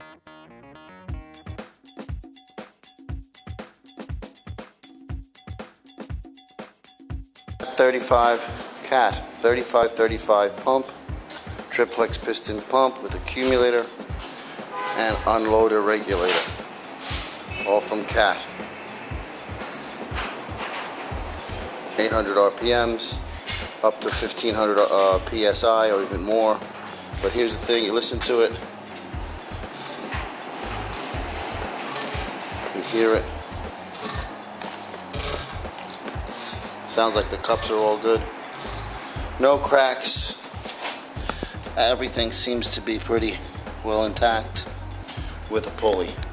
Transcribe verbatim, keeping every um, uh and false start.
thirty-five cat thirty-five thirty-five pump, triplex piston pump with accumulator and unloader regulator, all from Cat. eight hundred R P Ms, up to fifteen hundred uh, P S I or even more. But here's the thing, you listen to it, you hear it. Sounds like the cups are all good. No cracks. Everything seems to be pretty well intact with a pulley.